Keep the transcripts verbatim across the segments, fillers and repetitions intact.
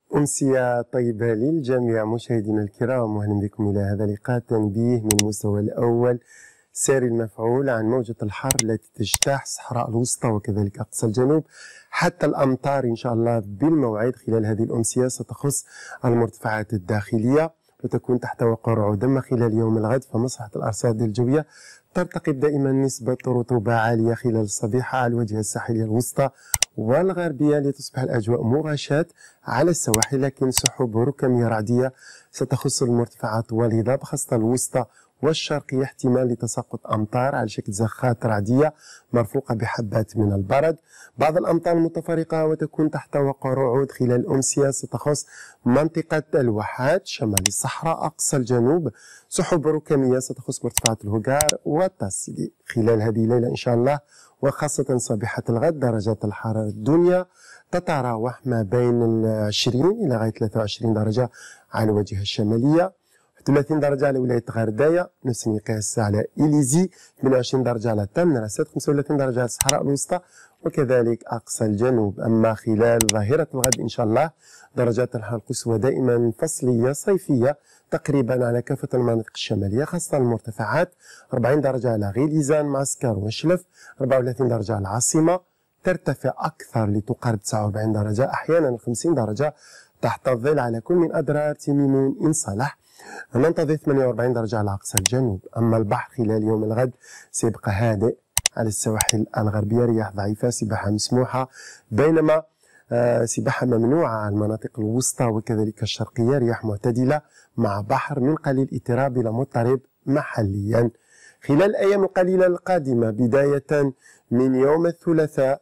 أمسية طيبة للجميع مشاهدينا الكرام، وأهلا بكم إلى هذا اللقاء تنبيه من المستوى الأول ساري المفعول عن موجة الحر التي تجتاح الصحراء الوسطى وكذلك أقصى الجنوب حتى الأمطار إن شاء الله بالموعد. خلال هذه الأمسية ستخص المرتفعات الداخلية وتكون تحت وقع رعود، أما خلال يوم الغد فمصلحة الأرصاد الجوية ترتقب دائما نسبة رطوبة عالية خلال الصبيحة على الواجهة الساحلية الوسطى والغربية، لتصبح الأجواء مغاشاة على السواحل، لكن سحب ركامية رعدية ستخص المرتفعات والهضاب خاصة الوسطى والشرقية، احتمال لتساقط أمطار على شكل زخات رعدية مرفوقة بحبات من البرد، بعض الأمطار المتفرقة وتكون تحت وقع رعود. خلال الأمسية ستخص منطقة الواحات شمال الصحراء أقصى الجنوب، سحب ركامية ستخص مرتفعات الهجار والتاسيلي. خلال هذه الليلة إن شاء الله وخاصة صبيحة الغد درجات الحرارة الدنيا تتراوح ما بين العشرين إلى غاية ثلاثة وعشرين درجة على الواجهة الشمالية، ثلاثين درجة على ولاية غرداية، نفس المقياس على إليزي، اثنين وعشرين درجة على تامنراسات، خمسة وثلاثين درجة على الصحراء الوسطى وكذلك أقصى الجنوب. أما خلال ظاهرة الغد إن شاء الله درجات الحرارة القصوى دائما فصلية صيفية تقريبا على كافة المناطق الشمالية خاصة المرتفعات، أربعين درجة على غيليزان معسكر وشلف، أربعة وثلاثين درجة على العاصمة، ترتفع أكثر لتقارب تسعة وأربعين درجة أحيانا خمسين درجة تحت الظل على كل من أدرار تيميمون إن صلح، ننتظر ثمانية وأربعين درجة على أقصى الجنوب. أما البحر خلال يوم الغد سيبقى هادئ على السواحل الغربية، رياح ضعيفة، سباحة مسموحة، بينما آه سباحة ممنوعة على المناطق الوسطى وكذلك الشرقية، رياح معتدلة مع بحر من قليل اضطراب إلى مضطرب محليا. خلال الأيام القليلة القادمة بداية من يوم الثلاثاء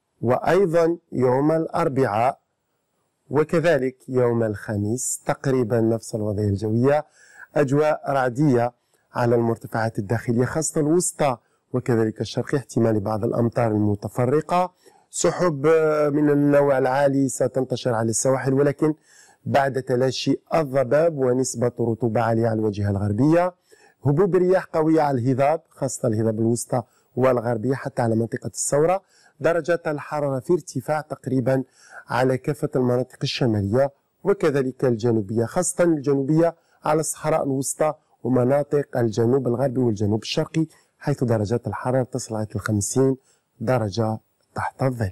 وأيضا يوم الأربعاء وكذلك يوم الخميس تقريبا نفس الوضعية الجوية، أجواء رعدية على المرتفعات الداخلية خاصة الوسطى وكذلك الشرقية، احتمال بعض الأمطار المتفرقة، سحب من النوع العالي ستنتشر على السواحل ولكن بعد تلاشي الضباب ونسبة رطوبة عالية على الواجهة الغربية، هبوب رياح قوية على الهضاب خاصة الهضاب الوسطى والغربية حتى على منطقة الثورة، درجات الحرارة في ارتفاع تقريبا على كافة المناطق الشمالية وكذلك الجنوبية، خاصة الجنوبية على الصحراء الوسطى ومناطق الجنوب الغربي والجنوب الشرقي، حيث درجات الحرارة تصل إلى خمسين درجة تحت الظل.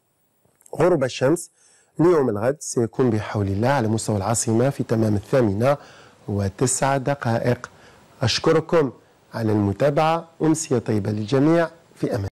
غروب الشمس ليوم الغد سيكون بحول الله على مستوى العاصمة في تمام الثامنة وتسع دقائق. أشكركم على المتابعة، أمسية طيبة للجميع، في أمان.